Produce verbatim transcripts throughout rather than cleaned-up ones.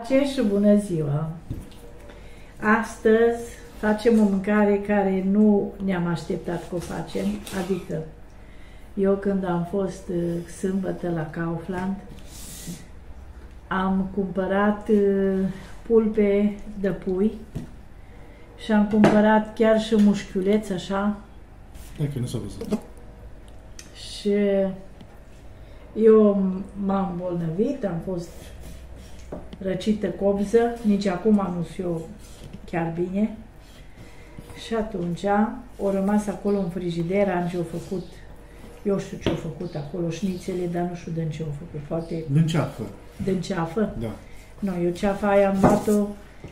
Ce și bună ziua! Astăzi facem o mâncare care nu ne-am așteptat că o facem, adică eu când am fost sâmbătă la Kaufland am cumpărat pulpe de pui și am cumpărat chiar și mușchiuleți așa. Dacă nu s-a văzut. Și eu m-am îmbolnăvit, am fost răcită cobză, nici acum nu știu eu chiar bine. Și atunci au rămas acolo în frigider, am ce-au făcut, eu știu ce-au făcut acolo, șnițele, dar nu știu din ce au făcut, poate... Din ceafă. Din ceafă? Da. Nu, eu ceafa aia am luat-o,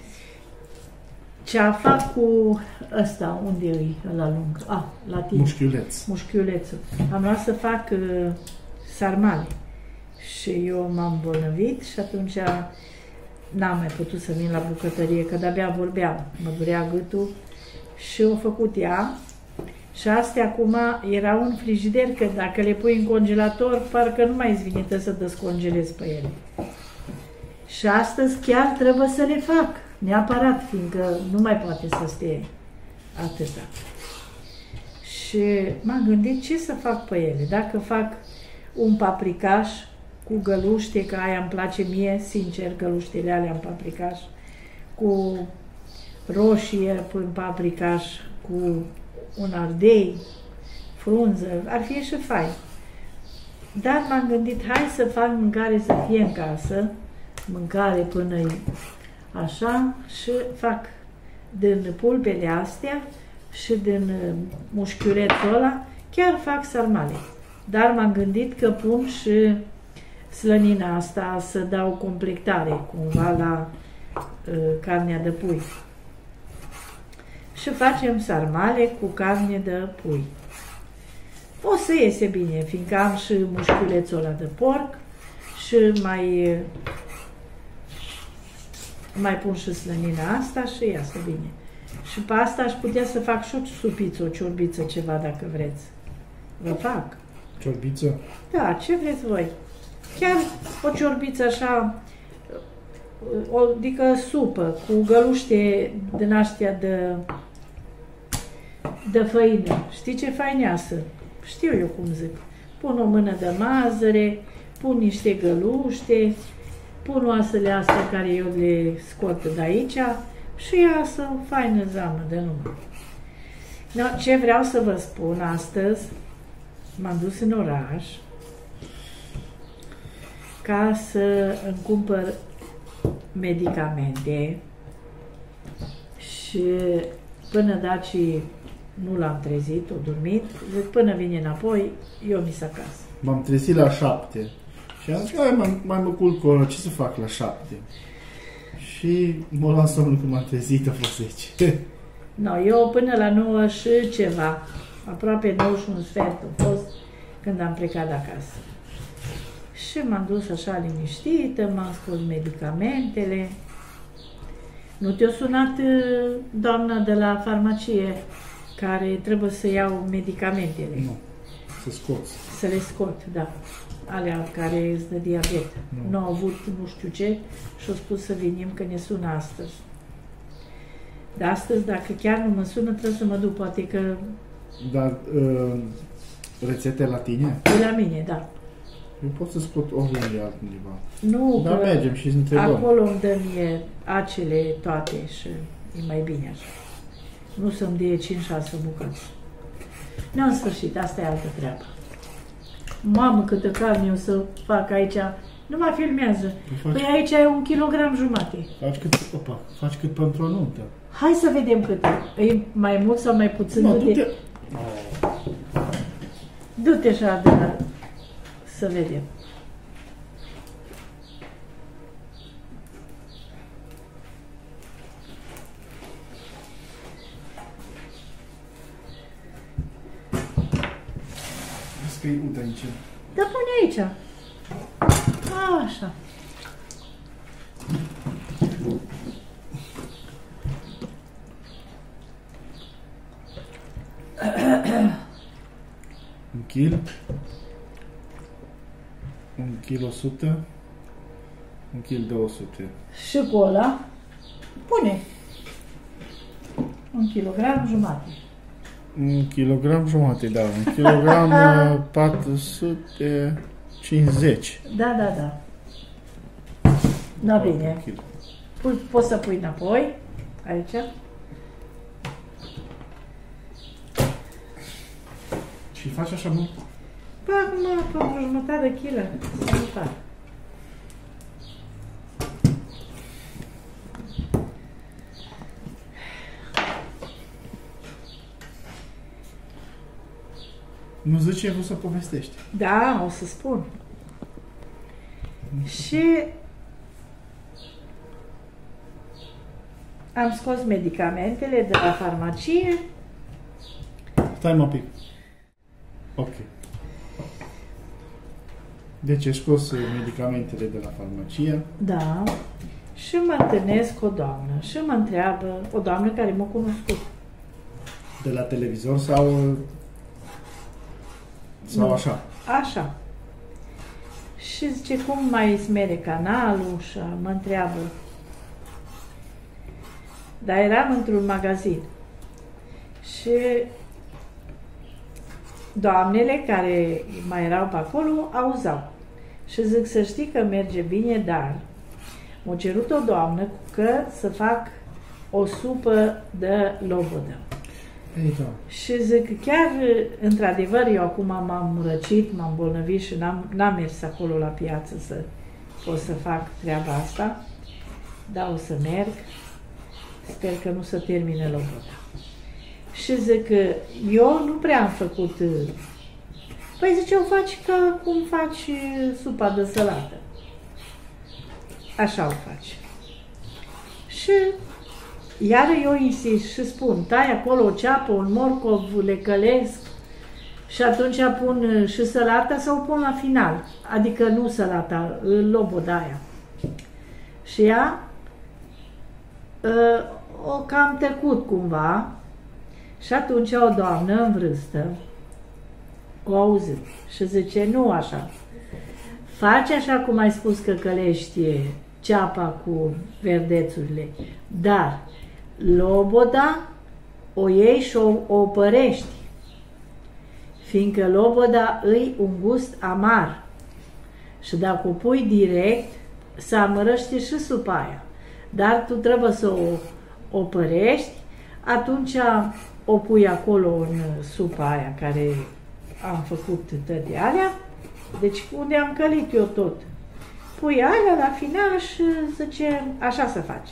ceafa cu ăsta, unde e la lung? Ah, la tine. Mușchiuleț. Mușchiulețul. Am luat să fac uh, sarmale. Și eu m-am îmbolnăvit și atunci n-am mai putut să vin la bucătărie, că de-abia vorbeam, mă durea gâtul și au făcut ea. Și astea acum erau în frigider, că dacă le pui în congelator, parcă nu mai îți vine să descongelezi pe ele. Și astăzi chiar trebuie să le fac, neapărat, fiindcă nu mai poate să stea atâta. Și m-am gândit ce să fac pe ele. Dacă fac un paprikaș cu găluște, că aia îmi place mie, sincer, găluștele alea în paprikaș, cu roșie în paprikaș, cu un ardei, frunză, ar fi și fain. Dar m-am gândit, hai să fac mâncare să fie în casă, mâncare până așa, și fac din pulpele astea și din mușchiulețul ăla, chiar fac sarmale. Dar m-am gândit că pun și slănina asta să dau completare cumva la uh, carnea de pui. Și facem sarmale cu carne de pui. O să iese bine, fiindcă am și mușchiulețul ăla de porc și mai mai pun și slănina asta și iasă bine. Și pe asta aș putea să fac și o supiță, o ciorbiță, ceva, dacă vreți. Vă fac. Ciorbiță? Da, ce vreți voi. Chiar o ciorbiță așa, o, adică supă, cu găluște din astea de, de făină. Știi ce faineasă? Știu eu cum zic. Pun o mână de mazăre, pun niște găluște, pun oasele astea care eu le scot de aici și iasă faină zamă de numai. No, ce vreau să vă spun astăzi, m-am dus în oraș ca să îmi cumpăr medicamente și până Daci nu l-am trezit, o dormit, zic, până vine înapoi, eu mi-s acasă. M-am trezit la șapte și am zis, mai, mai mă culc o oră, ce să fac la șapte? Și mă luam somnul când m-am trezit, a fost zece. No, eu până la nouă și ceva, aproape nouă și un sfert a fost când am plecat de acasă. Și m-am dus așa liniștită, m-am scos medicamentele. Nu te-a sunat doamna de la farmacie care trebuie să iau medicamentele? Nu, să scoți. Să le scot, da. Alea care îți dă diabet. Nu. Nu au avut nu știu ce și au spus să venim că ne sună astăzi. Dar astăzi, dacă chiar nu mă sună, trebuie să mă duc, poate că... Dar uh, rețete la tine? E la mine, da. Eu pot să scot oriunde altundeva. Nu, dar mergem și întrebăm. Acolo îmi dă mie acele toate și e mai bine așa. Nu să-mi dea cinci șase bucăți. Nu, în sfârșit, asta e altă treabă. Mamă, câtă carne o să fac aici. Nu mă filmează. Faci... Păi aici e un kilogram jumate. Faci cât, opa, faci cât pentru o nuntă. Hai să vedem cât e. E mai mult sau mai puțin? No, du-te. Du-te așa de la... să vedem. Vezi că e uite aici. Da, pune aici. A, așa. Un kil. Un kil o sută. un kil două sute. Și cu ăla pune un kilogram jumate. Un kilogram jumate, da. Un kilogram patru sute cincizeci. Da, da, da. Da, bine. Pui, poți să pui înapoi, aici. Și faci așa mult? Păi acum, pe o jumătate de kilă, să nu fac. Nu zici ce ai vrut să povestești. Da, o să spun. Și am scos medicamentele de la farmacie. Stai mă pic. Ok. Deci ai scos medicamentele de la farmacie. Da. Și mă întâlnesc cu o doamnă și mă întreabă, o doamnă care m-a cunoscut. De la televizor sau... Sau Nu. așa? Așa. Și zice, cum mai smere canalul? Și mă întreabă. Dar eram într-un magazin. Și doamnele care mai erau pe acolo auzau. Și zic, să știi că merge bine, dar m-a cerut o doamnă că să fac o supă de lobodă. Ei, da. Și zic, chiar, într-adevăr, eu acum m-am răcit, m-am bolnăvit și n-am, n-am mers acolo la piață să pot să fac treaba asta, dar o să merg, sper că nu se termine loboda. Și zic, eu nu prea am făcut, păi zice, o faci ca cum faci supa de salată. Așa o faci. Și iar eu insist și spun, tai acolo o ceapă, un morcov, le călesc și atunci pun și salata sau o pun la final. Adică nu salata, loboda aia. Și ea o cam tăcut cumva și atunci o doamnă în vârstă o auzit și zice, nu așa, faci așa cum ai spus că călești ceapa cu verdețurile, dar loboda o iei și o, o opărești, fiindcă loboda îi un gust amar și dacă o pui direct, se amărăște și supa aia. Dar tu trebuie să o opărești, atunci o pui acolo în supa aia care am făcut de alea, deci unde am călit eu tot. Pui alea la final și zice, așa se face.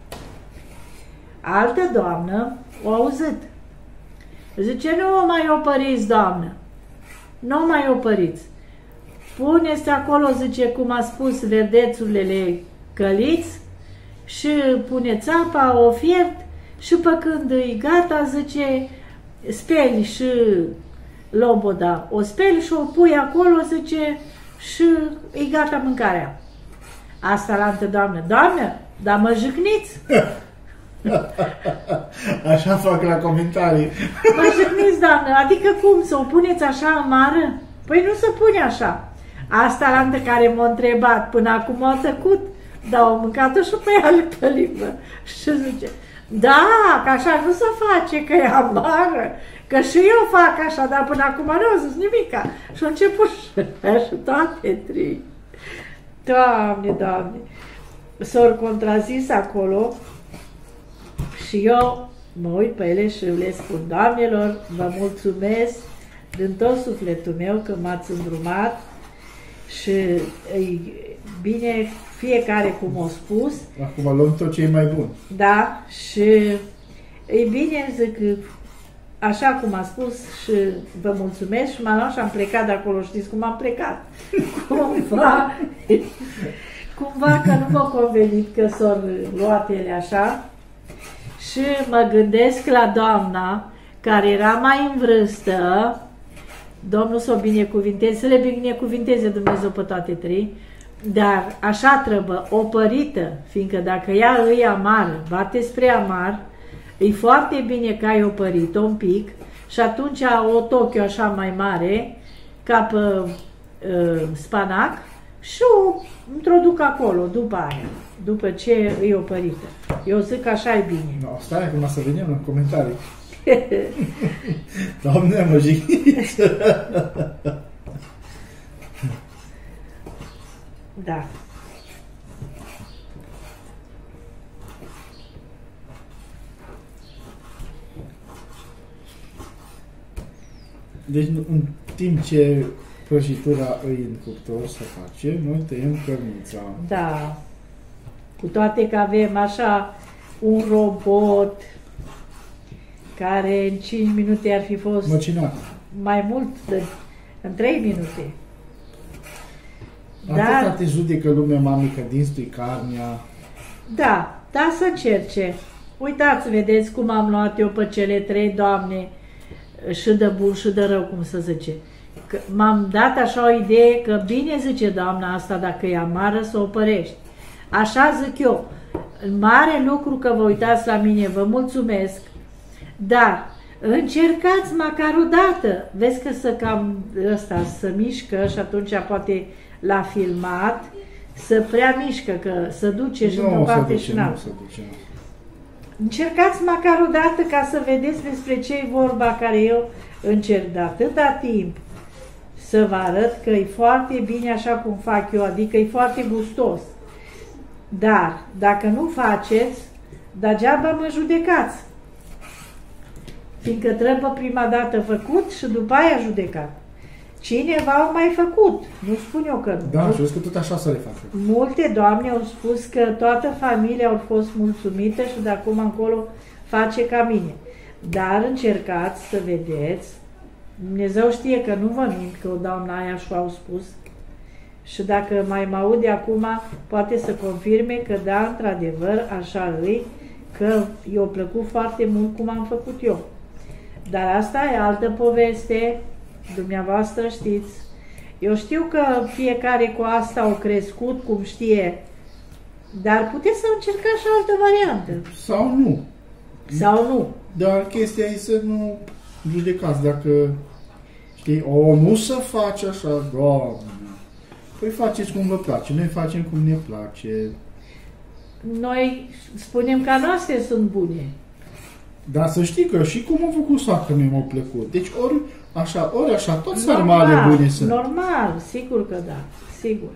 Altă doamnă o auzit. Zice, nu mai opăriți, doamnă. Nu mai opăriți. Puneți acolo, zice, cum a spus, verdețurile căliți și puneți apa, o fiert și pe când e gata, zice, speli și loboda. O speli și o pui acolo, zice, și e gata mâncarea. Asta la altă doamnă. Doamnă, dar mă jigniți? Așa fac la comentarii. Mă jigniți, doamnă, adică cum, să o puneți așa amară? Păi nu se pune așa. Asta la altă care m-a întrebat, până acum a tăcut, dar au mâncat-o și pe ea pe limbă. Și zice, da, că așa nu se face, că e amară, că și eu fac așa, dar până acum nu au zis nimica. Și a început și toate trei. Doamne, Doamne, s-au contrazis acolo și eu mă uit pe ele și le spun, doamnelor, vă mulțumesc din tot sufletul meu că m-ați îndrumat și e bine fiecare cum a spus. Acum luăm tot ce e mai bun. Da, și e bine, zic, așa cum a spus și vă mulțumesc și m-am luat și am plecat de acolo, știți cum am plecat? Cumva, cumva că nu m-a convenit că s-au luat ele așa și mă gândesc la doamna care era mai în vârstă, Domnul să o binecuvinteze, să le binecuvinteze Dumnezeu pe toate trei, dar așa trebuie, opărită, fiindcă dacă ea îi amară, bate spre amar, e foarte bine că ai opărit-o un pic și atunci o tochiu așa mai mare, ca pe uh, spanac și o introduc acolo, după aia, după ce e opărită. Eu zic că așa e bine. No, stai acum să venim în comentarii. Doamne, mă jigniți! Da. Deci, în timp ce prăjitura îi în cuptor să face, noi tăiem cărnița. Da. Cu toate că avem așa un robot care în cinci minute ar fi fost Măcinat. mai mult, de, în trei minute. Atâta Dar, te judecă lumea, mami, că dinstui carnea. da, da să încerce. Uitați, vedeți cum am luat eu pe cele trei, Doamne, și de bun și de rău, cum să zice. Că m-am dat așa o idee că bine zice Doamna asta, dacă e amară, să o părești. Așa zic eu. Mare lucru că vă uitați la mine, vă mulțumesc. Dar încercați măcar o dată. Vezi că să cam ăsta să mișcă și atunci poate l-a filmat, să prea mișcă, că să duce și într-o parte și în altă. Încercați măcar o dată ca să vedeți despre ce e vorba, care eu încerc de atâta timp să vă arăt că e foarte bine așa cum fac eu, adică e foarte gustos. Dar dacă nu faceți, degeaba mă judecați. Fiindcă trebuie prima dată făcut și după aia judecat. Cineva au mai făcut, nu spun eu că nu. Da, și eu că tot așa să le facă. Multe doamne au spus că toată familia au fost mulțumită și de acum încolo face ca mine. Dar încercați să vedeți, Dumnezeu știe că nu vă mint, că o doamnă aia și au spus. Și dacă mai mă aude acum, poate să confirme că da, într-adevăr, așa îi, că i-a plăcut foarte mult cum am făcut eu. Dar asta e altă poveste, dumneavoastră știți. Eu știu că fiecare cu asta au crescut, cum știe, dar puteți să încercați și altă variantă. Sau nu. Sau nu. Dar chestia e să nu judecați dacă, știi, o, nu să faci așa, Doamne. Păi faceți cum vă place, noi facem cum ne place. Noi spunem că noastre sunt bune. Dar să știi că și cum au făcut soacră mie m-au plăcut. Deci ori așa, ori așa, toți sarmale bune sunt. Normal, sigur că da, sigur.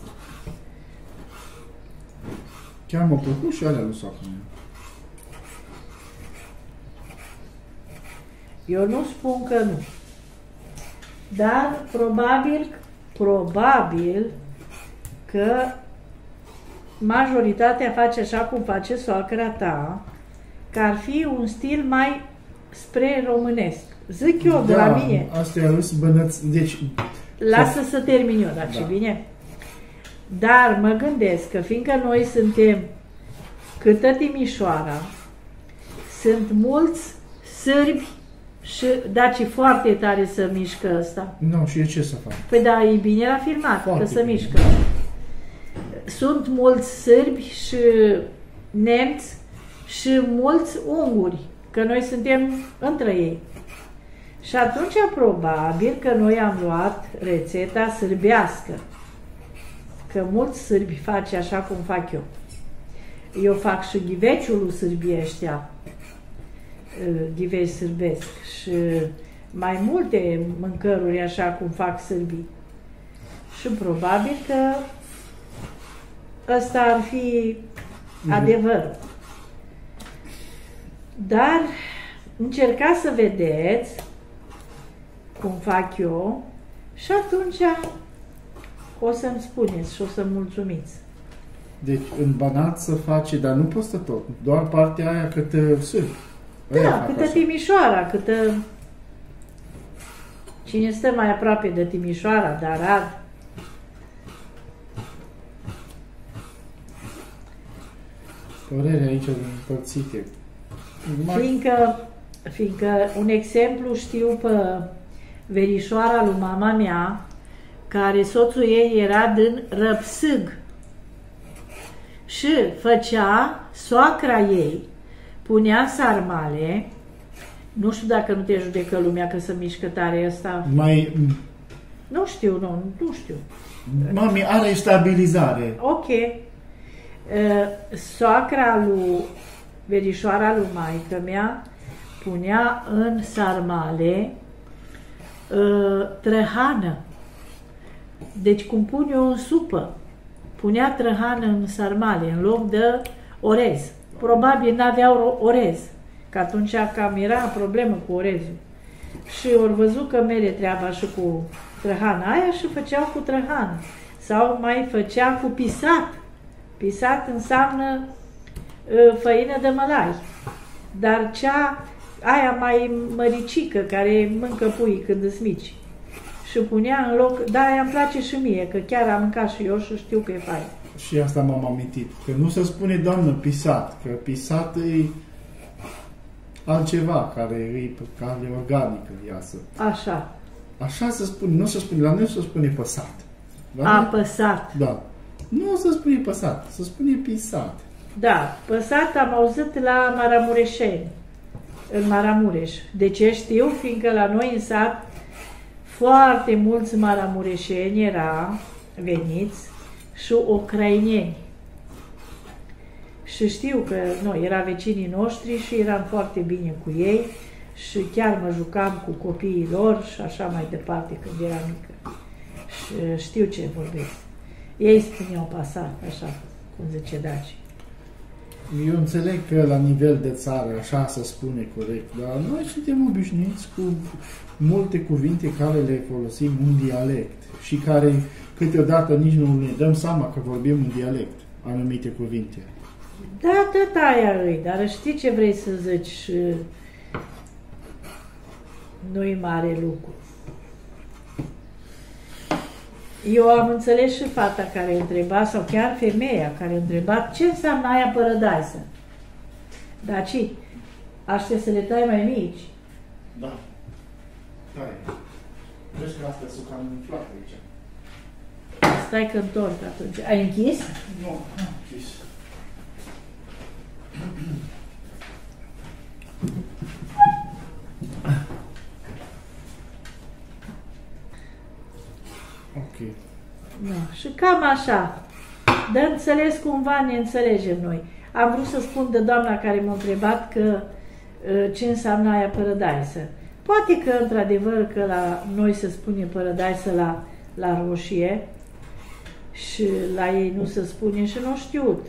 Chiar m-au plăcut și alea lui soacră mea. Eu nu spun că nu. Dar probabil, probabil că majoritatea face așa cum face soacra ta, că ar fi un stil mai spre românesc. Zic eu de da, la mine. Asta e râs bănăți, deci... Lasă să termin eu, dar da. ce bine. Dar mă gândesc că fiindcă noi suntem câtă Timișoara, sunt mulți sârbi și daci foarte tare să mișcă ăsta. Nu, și eu ce să fac? Păi da, e bine la filmat, foarte că să bine. mișcă. Sunt mulți sârbi și nemți și mulți unguri, că noi suntem între ei. Și atunci probabil că noi am luat rețeta sârbească. Că mulți sârbi face așa cum fac eu. Eu fac și ghiveciul sârbii ăștia, ghiveci sârbesc, și mai multe mâncăruri așa cum fac sârbii. Și probabil că ăsta ar fi adevărul. Dar încercați să vedeți cum fac eu și atunci o să-mi spuneți și o să-mi mulțumiți. Deci în Banat să face, dar nu poți tot, doar partea aia câtă sârbi. Da, câtă așa. Timișoara, câtă... Cine stă mai aproape de Timișoara, de Arad. Părere aici împărțite. Fiindcă, fiindcă un exemplu știu pe verișoara lui mama mea, care soțul ei era din Răpsâg și făcea, soacra ei punea sarmale, nu știu dacă nu te judecă lumea că să mișcă tare ăsta. Mai... Nu știu, nu, nu știu. Mami are stabilizare. Ok. Uh, soacra lui, verișoara lui maică mea, punea în sarmale uh, trăhană. Deci cum pun eu în supă, punea trăhană în sarmale, în loc de orez. Probabil n-aveau orez, că atunci cam era problemă cu orezul. Și ori văzut că mere treaba și cu trăhana aia și făceau cu trăhană. Sau mai făcea cu pisat. Pisat înseamnă uh, făină de mălai. Dar cea, aia mai măricică, care mâncă pui când îți mici. Și punea în loc, da, aia îmi place și mie, că chiar am mâncat și eu și știu că e fain. Și asta m-am amintit, că nu se spune, doamnă, pisat, că pisat e altceva, care e care organică iasă. Așa. Așa se spune, nu se spune, la noi se spune păsat. A, păsat. Da. Nu se spune păsat, se spune pisat. Da, păsat am auzit la Maramureșeni, în Maramureș. De ce știu? Fiindcă la noi în sat foarte mulți maramureșeni era veniți și ucraineni. Și știu că noi era vecinii noștri și eram foarte bine cu ei și chiar mă jucam cu copiii lor și așa mai departe când eram mică. Și știu ce vorbesc. Ei spuneau pasat, așa cum zice Daci. Eu înțeleg că la nivel de țară așa se spune corect, dar noi suntem obișnuiți cu multe cuvinte care le folosim în dialect și care câteodată nici nu ne dăm seama că vorbim în dialect anumite cuvinte. Da, tot aia îi, dar știi ce vrei să zici? Nu-i mare lucru. Eu am înțeles și fata care întreba, sau chiar femeia care întreba, ce înseamnă aia părădaisă? Daci, aștept să le tai mai mici. Da. Tai. Vezi că astea sunt cam umflate aici. Stai că întorc atunci. Ai închis? Nu, nu am închis. Ok. Da. Și cam așa. De înțeles cumva ne înțelegem noi. Am vrut să spun de doamna care m-a întrebat că ce înseamnă aia părădaisă. Poate că, într-adevăr, că la noi se spune părădaisă la, la roșie și la ei nu se spune și nu știut.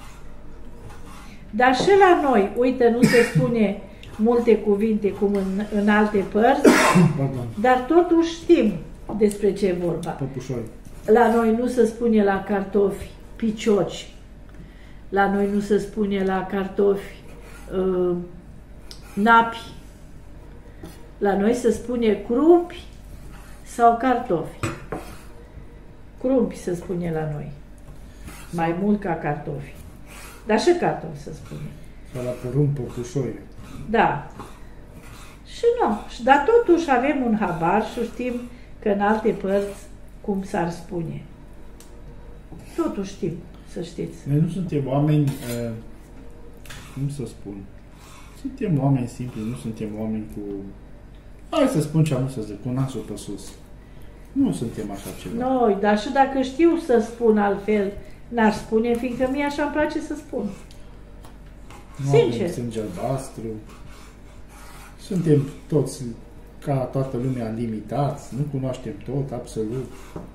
Dar și la noi, uite, nu se spune multe cuvinte cum în, în alte părți, dar totuși știm despre ce e vorba. Păpușoi. La noi nu se spune la cartofi picioci, la noi nu se spune la cartofi uh, napi, la noi se spune crumpi sau cartofi. Crumpi se spune la noi, mai mult ca cartofi, dar și cartofi se spune. Sau la porumb păpușoi. Da. Și nu, dar totuși avem un habar și știm că în alte părți cum s-ar spune. Totuși știm, să știți. Noi nu suntem oameni, uh, cum să spun, suntem oameni simpli, nu suntem oameni cu, hai să spun ce am să zic, cu nasul pe sus. Nu suntem așa ceva. Noi, dar și dacă știu să spun altfel, n-aș spune, fiindcă mie așa îmi place să spun. Nu Sincer. avem sânge albastru. Suntem toți, ca toată lumea, limitați. Nu cunoaștem tot, absolut.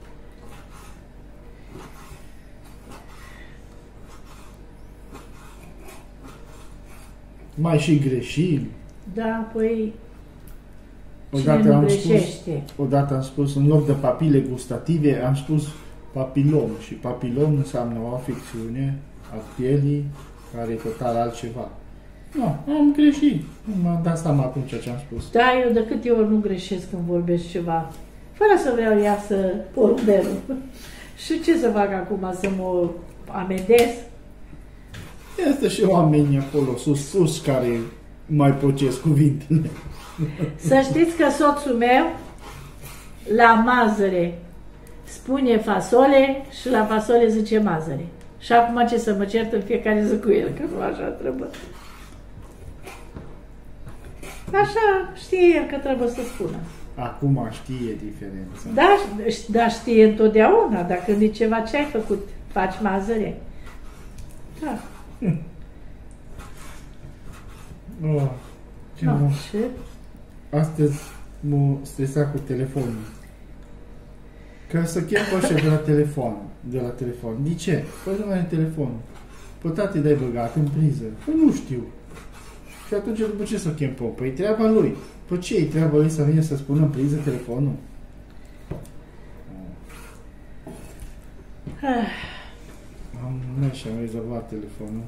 Mai și greșim. Da, păi, Odată cine nu am greșește? spus, odată am spus, în loc de papile gustative, am spus papilom. Și papilom înseamnă o afecțiune a pielii, care e total altceva. Nu, am greșit. Nu m-am dat seama atunci ce am spus. Da, eu de câte ori nu greșesc când vorbesc ceva, fără să vreau ea să porumbelul. Și ce să fac acum, să mă amendez? Este și oamenii acolo sus, sus, care mai pocesc cuvintele. Să știți că soțul meu, la mazăre, spune fasole și la fasole zice mazăre. Și acum ce să mă cert în fiecare zi cu el, că nu așa trebuie. Așa știe el că trebuie să spună. Acum știe diferența. Da, da, știe întotdeauna. Dacă de ceva ce ai făcut, faci mazăre. Da. Hm. Oh, ce No, mă... ce? Astăzi m-a stresat cu telefonul. Ca să chem pe așa de la telefon. De la telefon. De ce? Păi nu mai e telefonul. Păi tati dai băgat în priză. Păi nu știu. Și atunci după ce să o chem pe? Păi treaba lui. Păi ce e treaba lui să vină să spună în priză telefonul? Am mers și am rezolvat telefonul.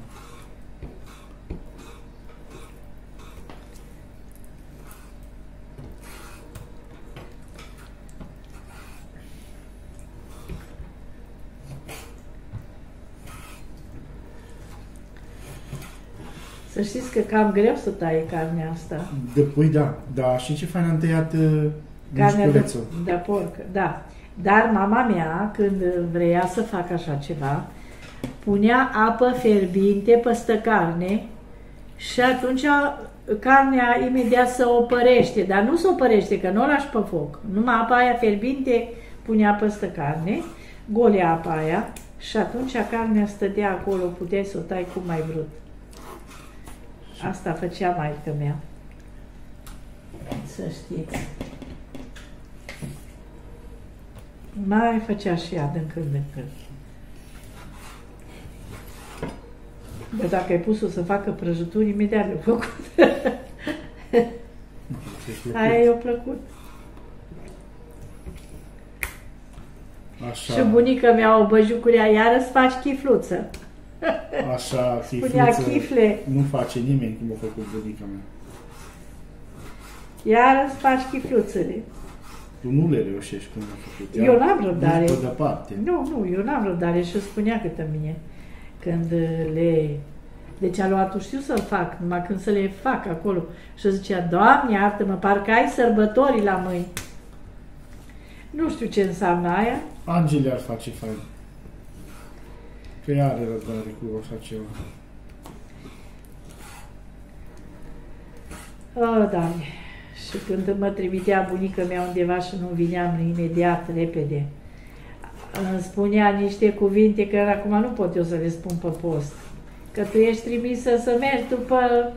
Să știți că cam greu să taie carnea asta. De pui, da. Da, și ce fain am tăiat uh, Carnea de, mușculețul. de porc, da. Dar mama mea, când vrea să facă așa ceva, punea apă fierbinte peste carne și atunci carnea imediat se opărește, dar nu se opărește, că nu o lași pe foc. Numai apa aia fierbinte punea peste carne, golea apa aia și atunci carnea stătea acolo, puteai să o tai cum mai vrut. Asta făcea maică mea. Să știți. Mai făcea și ea din când în când. Că dacă ai pus-o să facă prăjituri, imediat le-a făcut. Aia i-a plăcut. Așa. Și bunica mea o băjucurea, iară să faci chifluță. Așa, Spunea chifluță, chifle. nu face nimeni cum a făcut bunica mea. Iară să faci chifluțele. Tu nu le reușești cum a făcut ea. Eu n-am răbdare. Nici pe departe. Nu, nu, eu n-am răbdare și spunea câtă mine când le... Deci aluatul știu să-l fac, numai când să le fac acolo. Și zicea, Doamne, iartă-mă, parcă ai sărbătorii la mâini. Nu știu ce înseamnă aia. Angele ar face fain. Că ea are răbdare cu așa ceva. Oh, Doamne. Și când mă trimitea bunica mea undeva și nu vineam imediat, repede, îmi spunea niște cuvinte care acum nu pot eu să le spun pe post. Că tu ești trimisă să mergi după...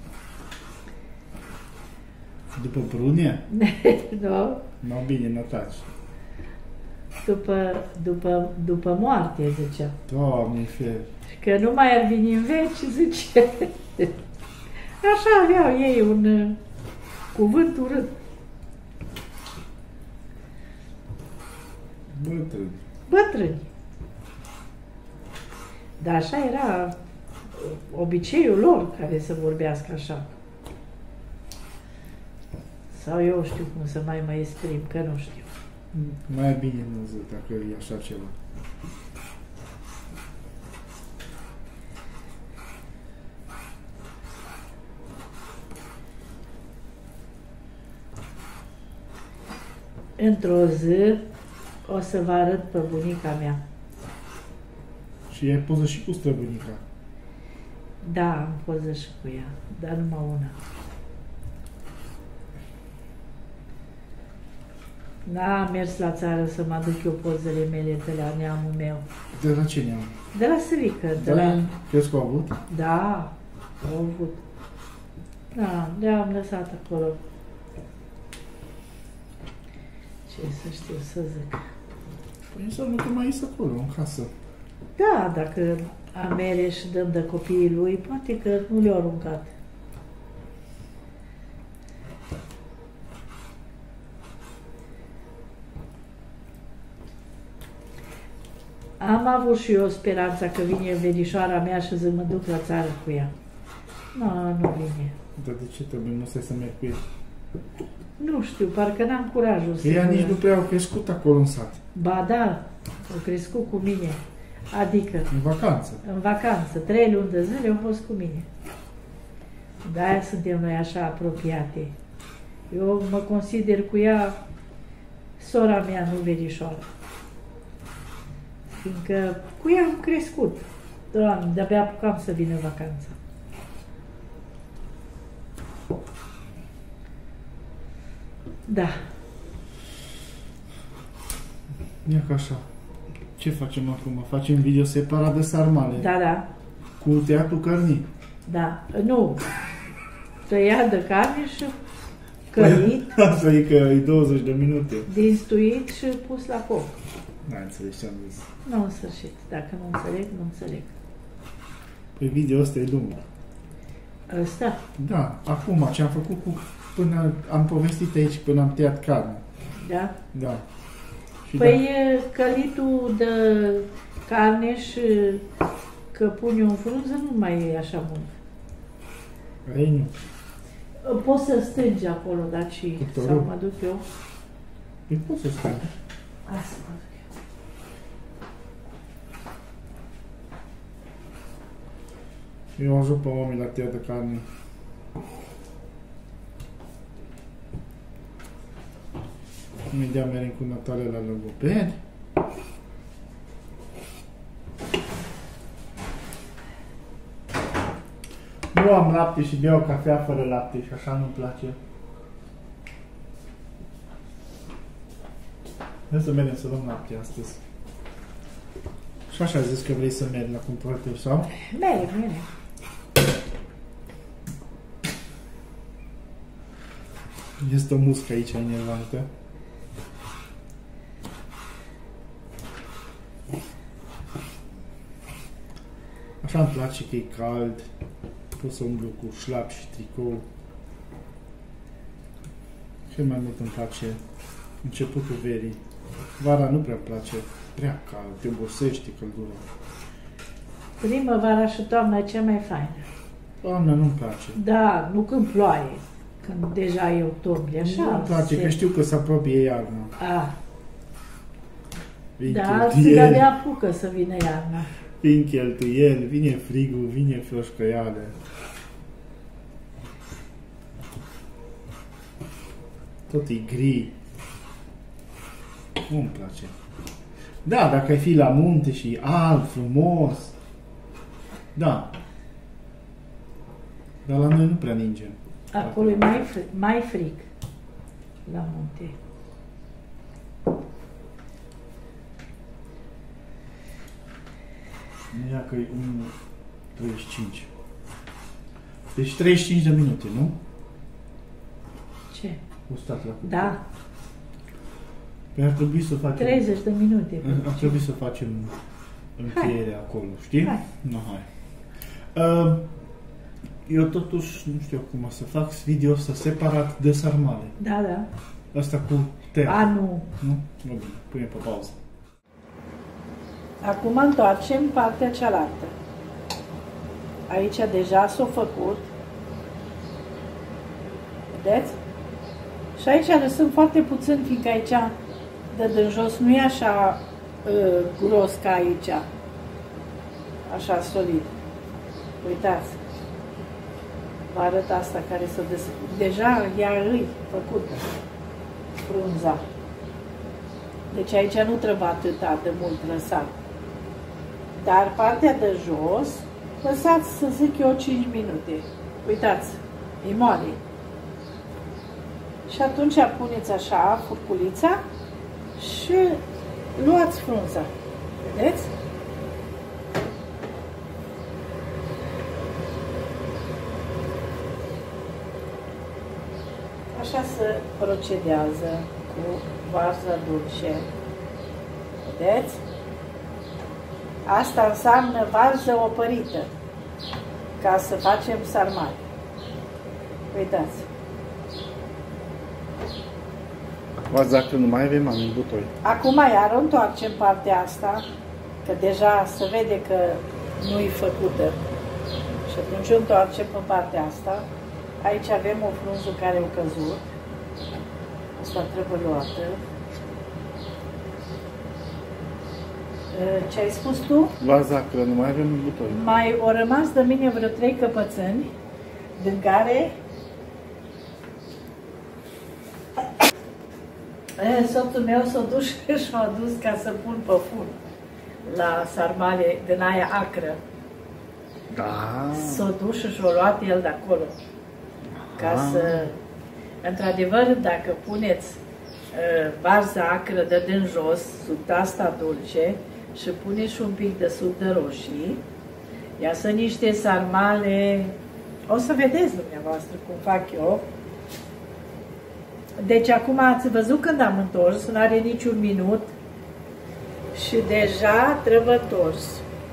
După prunie? Nu? Nu, bine, notați. După, după, după moarte, zicea. Doamne, fer. Și că nu mai ar veni în veci, zice. Așa aveau ei un uh, cuvânt urât. Bătrâni. Bătrâni. Dar așa era obiceiul lor care să vorbească așa. Sau eu știu cum să mai mă exprim, că nu știu. Mai bine nu zic dacă e așa ceva. Într-o zi o să vă arăt pe bunica mea. Și ai poză și cu străbunica. Da, am poză și cu ea, dar numai una. N-am mers la țară să mă aduc eu pozele mele de la neamul meu. De la ce neam? De la Sărică, de Da, la... crezi că au avut? Da, au avut. Da, le-am lăsat acolo. Ce să știu să zic. Păi înseamnă că mai ești acolo, în casă. Da, dacă amere și dăm de copiii lui, poate că nu le-au aruncat. Am avut și eu speranța că vine verișoara mea și zic, mă duc la țară cu ea. Nu, nu vine. Dar de ce trebuie nu stai să merg cu ea? Nu știu, parcă n-am curajul să... Ea nici nu prea au crescut acolo în sat. Ba da, au crescut cu mine. Adică, În vacanță. în vacanță, trei luni de zile au fost cu mine. De-aia suntem noi așa apropiate. Eu mă consider cu ea sora mea, nu verișoara. Fiindcă cu ea am crescut. Doamne, de-abia apucam să vină vacanța. Da. Ia ca așa. Ce facem acum? Facem video separat de sarmale? Da, da. Cu tăiatul cărnii? Da. Nu. Tăiat de carne și călit. Asta e că e douăzeci de minute. Dinstuit și pus la foc. N-ai înțeles ce am zis. Nu, în sfârșit. Dacă nu înțeleg, nu înțeleg. Pe video ăsta e lung. Ăsta? Da. Acum, ce am făcut cu... Până am povestit aici, până am tăiat carne. Da? Da. Și Păi da. călitul de carne și că pune în frunză nu mai e așa mult. Ei, nu. Poți să stângi acolo, dar și Cuptorul? sau mă duc eu. E poți să spui. Asta mă duc eu. Eu ajut pe oameni la tăiat de carne. Imediat mergem cu Natalia la logoped. Nu am lapte și beau cafea fără lapte și așa nu-mi place. Hai să mergem să luăm lapte astăzi. Și așa zis că vrei să mergi la cumpărături, sau? Merg, merg. Este o muscă aici enervantă. Așa îmi place că e cald. Pot să umblu cu șlap și tricou. Cel mai mult îmi place începutul verii. Vara nu prea place. Prea cald, te obosește căldura. Primăvara și toamna e cea mai faină. Toamna nu-mi place. Da, nu când ploaie. Când deja e octombrie, așa. Nu-mi place, se... că știu că se apropie iarna. A, Vin da, cheltuieli, țiga de apucă să vină iarna. vin cheltuieli, vine frigul, vine floșcăiale. Tot e gri. Nu-mi place. Da, dacă ai fi la munte și alb, frumos. Da. Dar la noi nu prea ningem. Acolo e mai, frig, mai frig la munte. Ia că e unu treizeci și cinci. Deci treizeci și cinci de minute, nu? Ce? O stat la cuptor. Da, Păi ar trebui să facem... treizeci de minute. Ar trebui să facem încheierea acolo, știi? Hai. Nu, hai. Uh, eu totuși nu știu cum să fac video ăsta separat de sarmale. Da, da. Asta cu tăiat. A, nu. Nu? Nu bine. Pune pe pauză. Acum întoarcem partea cealaltă. Aici deja s-a făcut. Vedeți? Și aici lăsăm foarte puțin, fiindcă aici de din jos nu e așa uh, gros ca aici. Așa solid. Uitați. Vă arăt asta care s-a des... Deja ea îi făcută frunza. Deci aici nu trebuie atâta de mult lăsat. Dar partea de jos, lăsați să zic eu cinci minute. Uitați, e moale. Și atunci puneți așa furculița și luați frunza. Vedeți? Așa se procedează cu varza dulce. Vedeți? Asta înseamnă varză opărită, ca să facem sarmale. Uitați. Varza că nu mai avem în butoi. Acum iar întoarcem partea asta, că deja se vede că nu-i făcută. Și atunci întoarcem pe partea asta. Aici avem o frunză care a căzut. Asta trebuie luată. Ce ai spus tu? Varza că nu mai avem în butoi. Mai au rămas de mine vreo trei căpățâni, din care soțul meu s-a dus și m-a dus ca să pun pe fur la sarmale din aia acră. Da. S-a dus și și-a luat el de acolo. Ca Ah. să... Într-adevăr, dacă puneți varza acră dă din jos, sub tasta dulce și pune și un pic de suc de roșii. Iasă niște sarmale, o să vedeți dumneavoastră cum fac eu. Deci acum ați văzut când am întors, nu are niciun minut și deja trebuie întors.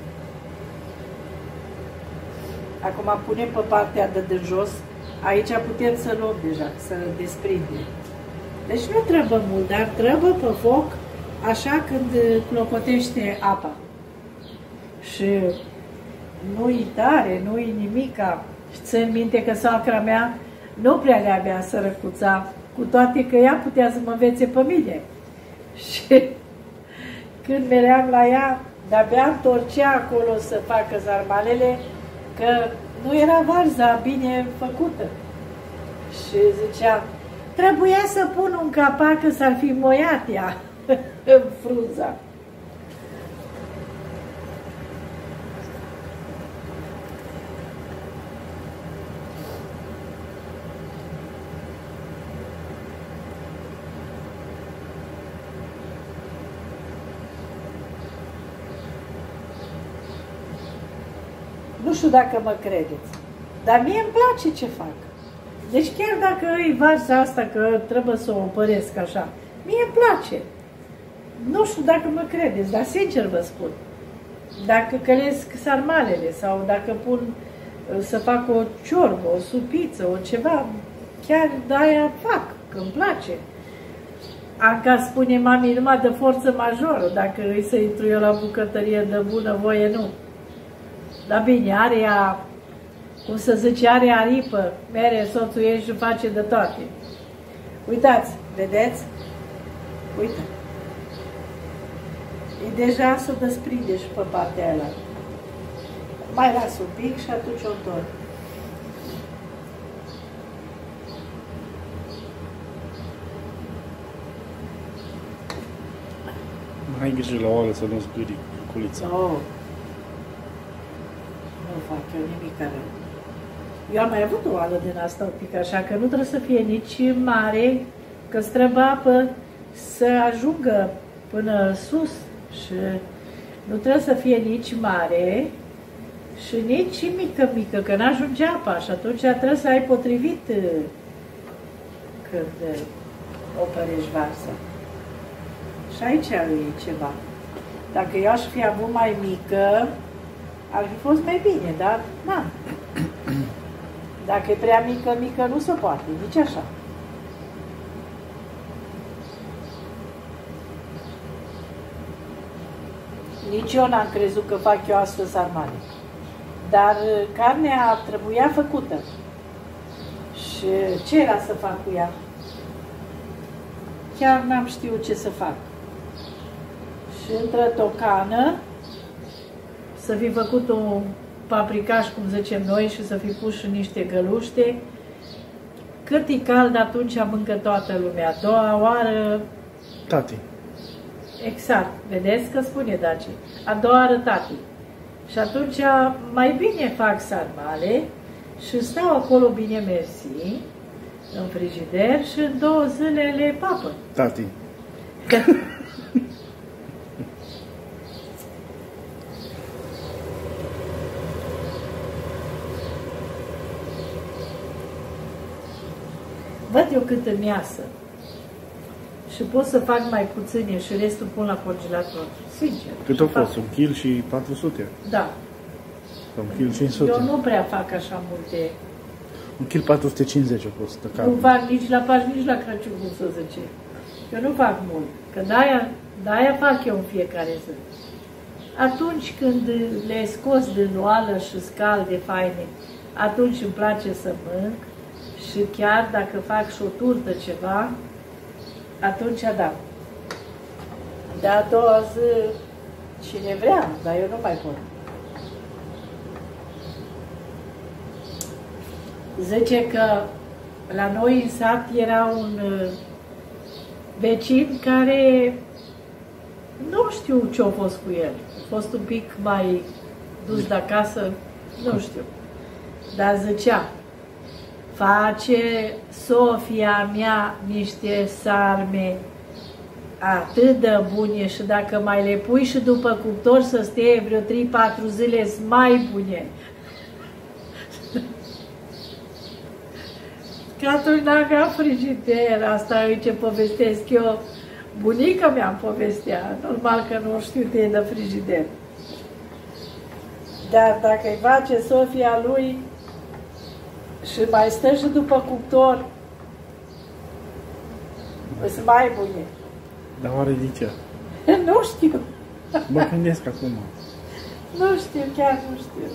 Acum punem pe partea de, de jos, aici putem să luăm deja, să desprindem. Deci nu trebuie mult, dar trebuie pe foc, așa când clopotește apa. Și nu-i tare, nu-i nimica. Și țin minte că soacra mea nu prea le avea sărăcuța, cu toate că ea putea să mă învețe pe mine. Și când meream la ea, de-abia întorcea acolo să facă sarmalele, că nu era varza bine făcută. Și zicea, trebuia să pun un capac că s-ar fi moiat ea în frunza. Nu știu dacă mă credeți, dar mie îmi place ce fac. Deci chiar dacă îi varza asta că trebuie să o opăresc așa, mie îmi place. Nu știu dacă mă credeți, dar sincer vă spun. Dacă călesc sarmalele sau dacă pun să fac o ciorbă, o supiță, o ceva, chiar de-aia fac, că îmi place. Anca spune mami numai de forță majoră, dacă îi să intru eu la bucătărie de bună voie, nu. Dar bine, are ea, cum să zice, are aripă, mere soțul ei și face de toate. Uitați, vedeți? Uite. E deja să desprinde și pe partea aia. Mai las un pic și atunci o întorc. Mai ai grijă la oală să nu zgâri culița. No. Nu fac eu nimic rău. Eu am mai avut o oală din asta un pic așa, că nu trebuie să fie nici mare, că străbă apă să ajungă până sus și nu trebuie să fie nici mare și nici mică, mică, că n-ajunge apa și atunci trebuie să ai potrivit când opărești varza. Și aici e ceva. Dacă eu aș fi avut mai mică, ar fi fost mai bine, dar na. Dacă e prea mică, mică, nu se poate, nici așa. Nici eu n-am crezut că fac eu astăzi sarmale. Dar carnea trebuia făcută. Și ce era să fac cu ea? Chiar n-am știut ce să fac. Și într-o tocană, să fi făcut un paprikaș, cum zicem noi, și să fi pus și niște găluște. Cât e cald, atunci mâncă toată lumea. A doua oară... Tati. Exact. Vedeți că spune Daci. A doua oară tati. Și atunci mai bine fac sarmale și stau acolo bine mersi, în frigider și în două zile le papă. Tati. Văd eu cât îmi iasă și pot să fac mai puține și restul pun la congelator, sincer. Cât a fost? Un kil și patru sute? Da. Sau un kil cinci sute? Eu nu prea fac așa multe. Un kil patru sute cincizeci a fost. Nu fac nici la Paști, nici la Crăciun, cum să zice. Eu nu fac mult, că de-aia, de-aia fac eu în fiecare zi. Atunci când le scos din oală și scalde faine, atunci îmi place să mânc. Și chiar dacă fac și o turtă ceva, atunci da. De a doua zi, cine vrea, dar eu nu mai pot. Zice că la noi în sat era un vecin care nu știu ce a fost cu el. A fost un pic mai dus de acasă, nu știu. Dar zicea, face Sofia mea niște sarme atât de bune și dacă mai le pui și după cuptor să stea vreo trei patru zile, sunt mai bune. Că atunci n-am frigider, asta e ce povestesc eu. Bunica mea îmi povestea, normal că nu știu de de frigider. Dar dacă îi face Sofia lui și mai stă și după cuptor, sunt mai bune. Dar oare de ce? Nu știu. Mă gândesc acum. Nu știu, chiar nu știu.